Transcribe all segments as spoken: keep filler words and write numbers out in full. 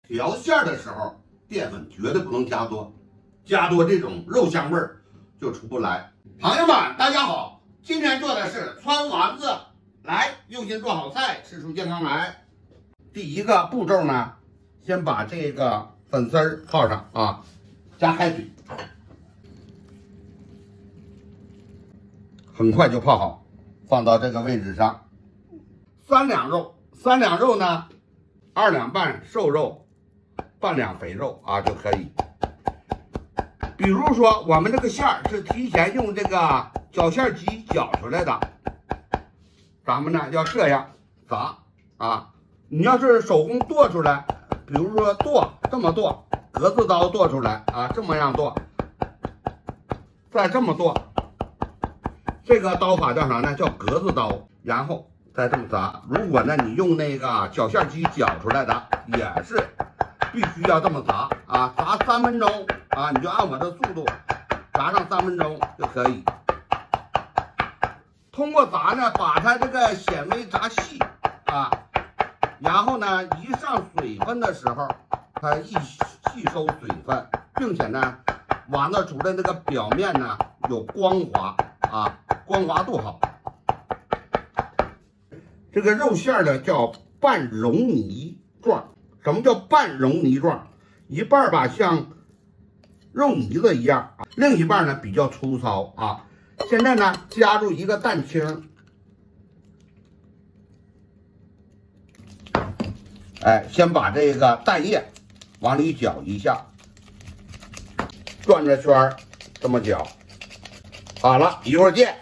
调馅的时候，淀粉绝对不能加多，加多这种肉香味儿就出不来。朋友们，大家好，今天做的是川丸子，来用心做好菜，吃出健康来。第一个步骤呢，先把这个粉丝儿泡上啊，加开水，很快就泡好，放到这个位置上。三两肉，三两肉呢，二两半瘦肉，半两肥肉啊就可以。比如说我们这个馅儿是提前用这个绞馅机绞出来的，咱们呢要这样砸啊。你要是手工剁出来，比如说剁这么剁，格子刀剁出来啊，这么样剁，再这么剁，这个刀法叫啥呢？叫格子刀，然后再这么砸。如果呢你用那个绞馅机绞出来的，也是必须要这么砸啊，砸三分钟啊，你就按我的速度砸上三分钟就可以。通过砸呢，把它这个纤维砸细啊，然后呢一上水分的时候，它一吸收水分，并且呢丸子出来那个表面呢有光滑啊，光滑度好。这个肉馅呢叫半溶泥状。什么叫半溶泥状？一半吧像肉泥子一样啊，另一半呢比较粗糙啊。现在呢加入一个蛋清，哎，先把这个蛋液往里搅一下，转着圈儿这么搅。好了，一会儿见。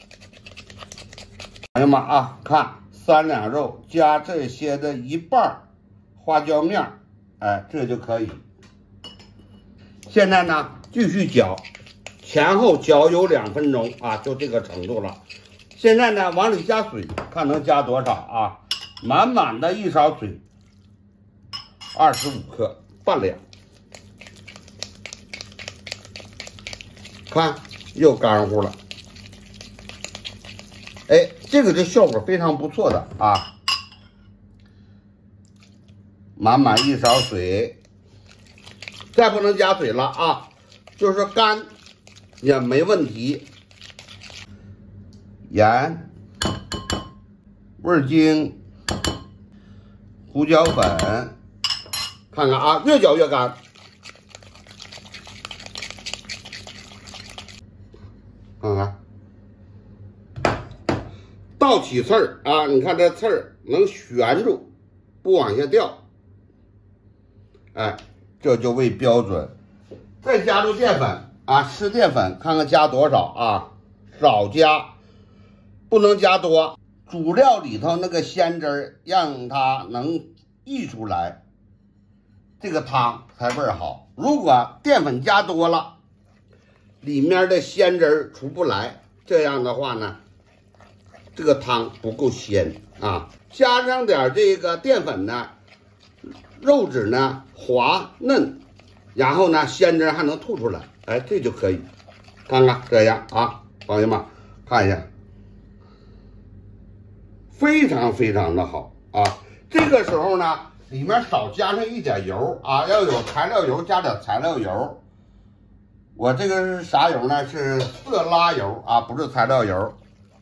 朋友们啊，看三两肉加这些的一半花椒面，哎，这就可以。现在呢，继续搅，前后搅有两分钟啊，就这个程度了。现在呢，往里加水，看能加多少啊？满满的一勺水，二十五克，半两。看，又干乎了。哎，这个这效果非常不错的啊。满满一勺水，再不能加水了啊，就是干也没问题。盐、味精、胡椒粉，看看啊，越搅越干。看看，倒起刺儿啊，你看这刺儿能悬住，不往下掉。哎，这就为标准。再加入淀粉啊，吃淀粉看看加多少啊，少加，不能加多。主料里头那个鲜汁儿让它能溢出来，这个汤才味儿好。如果淀粉加多了，里面的鲜汁儿出不来，这样的话呢，这个汤不够鲜啊。加上点这个淀粉呢，肉质呢滑嫩，然后呢鲜汁还能吐出来，哎，这就可以。看看这样啊，朋友们看一下，非常非常的好啊。这个时候呢，里面少加上一点油啊，要有材料油加点材料油。我这个是啥油呢？是色拉油啊，不是材料油。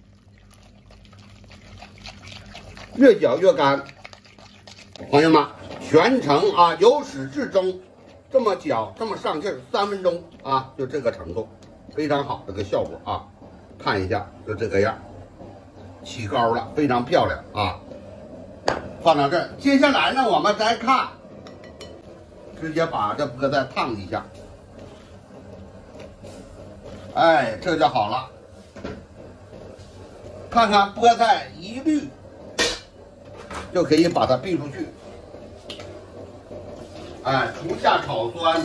越搅越干，朋友们。全程啊，由始至终，这么搅，这么上气儿，三分钟啊，就这个程度，非常好，这个效果啊，看一下，就这个样，起膏了，非常漂亮啊。放到这儿，接下来呢，我们再看，直接把这菠菜烫一下，哎，这就好了。看看菠菜一律，就可以把它避出去。哎，除下草酸。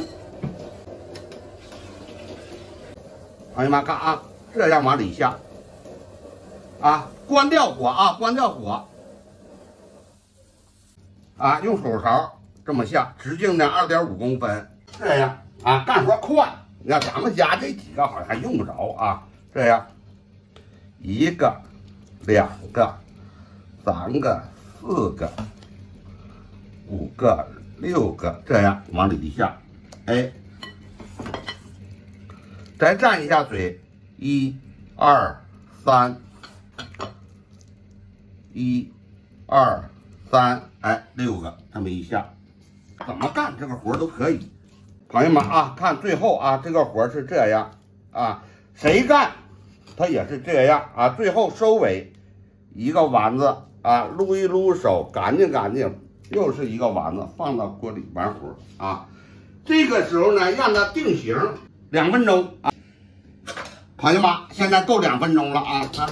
朋友们看啊，这样往里下，啊，关掉火啊，关掉火，啊，用手勺这么下，直径呢二点五公分，这样啊，干活快。你看咱们家这几个好像还用不着啊，这样，一个、两个、三个、四个、五个。 六个，这样往里一下，哎，再蘸一下水，一、二、三，一、二、三，哎，六个，这么一下，怎么干这个活都可以。朋友们啊，看最后啊，这个活是这样啊，谁干他也是这样啊，最后收尾一个丸子啊，撸一撸手，干净干净。又是一个丸子放到锅里完活啊，这个时候呢，让它定型两分钟啊。朋友们，现在够两分钟了啊，看，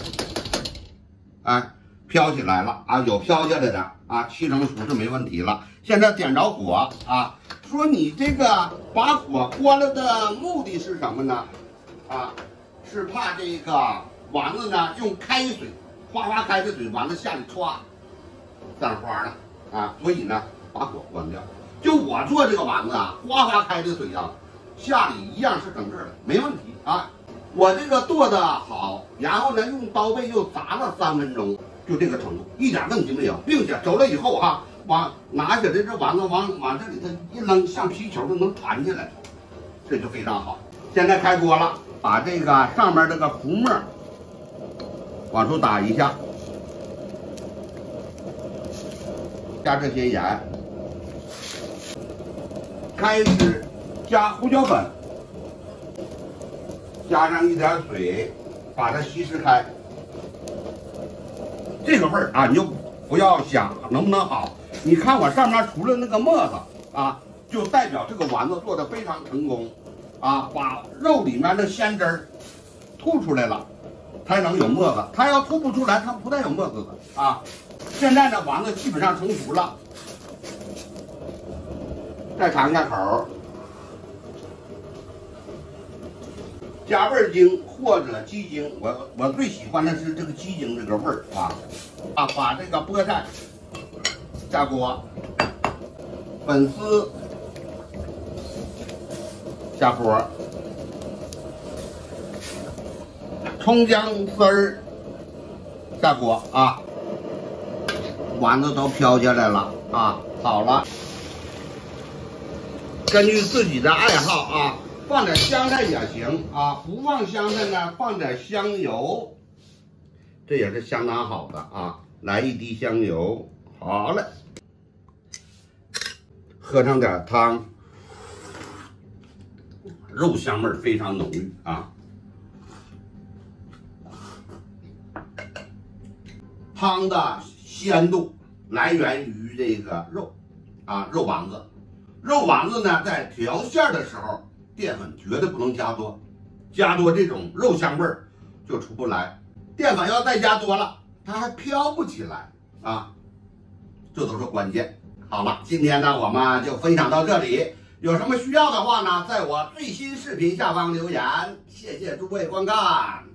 哎，飘起来了啊，有飘下来的啊，七成熟是没问题了。现在点着火啊，说你这个把火关了的目的是什么呢？啊，是怕这个丸子呢用开水哗哗开的水，丸子下里歘散花了。啊，所以呢，把火关掉。就我做这个丸子啊，哗哗开的水啊，下里一样是整个的，没问题啊。我这个剁的好，然后呢，用刀背又炸了三分钟，就这个程度，一点问题没有，并且走了以后啊，往拿起来这丸子往往这里头一扔，像皮球就能弹起来，这就非常好。现在开锅了，把这个上面这个糊沫往出打一下。加这些盐，开始加胡椒粉，加上一点水，把它稀释开。这个味儿啊，你就不要想能不能好，你看我上面除了那个沫子啊，就代表这个丸子做的非常成功啊，把肉里面的鲜汁儿吐出来了，才能有沫子。它要吐不出来，它不带有沫子的啊。现在呢，丸子基本上成熟了，再尝一下口，加味精或者鸡精，我我最喜欢的是这个鸡精这个味儿啊啊！把这个菠菜下锅，粉丝下锅，葱姜丝儿下锅啊。丸子都飘下来了啊，好了，根据自己的爱好啊，放点香菜也行啊，不放香菜呢，放点香油，这也是相当好的啊。来一滴香油，好嘞，喝上点汤，肉香味非常浓郁啊。汤的鲜度来源于这个肉啊，肉丸子。肉丸子呢，在调馅的时候，淀粉绝对不能加多，加多这种肉香味儿就出不来。淀粉要再加多了，它还飘不起来啊，这都是关键。好了，今天呢，我们就分享到这里。有什么需要的话呢，在我最新视频下方留言。谢谢诸位观看。